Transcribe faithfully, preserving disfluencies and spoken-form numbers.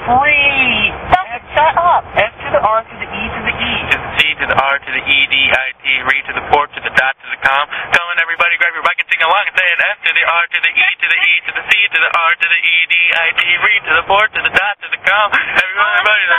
free. Stop, shut up. S to the R to the E to the E. To the C to the R to the E D I T, read to the port to the dot to the com. Come on, everybody, grab your bike and sing along and say it. S to the R to the E to the E to the C to the R to the E D I T, read to the port to the dot to the com. Everybody, everybody.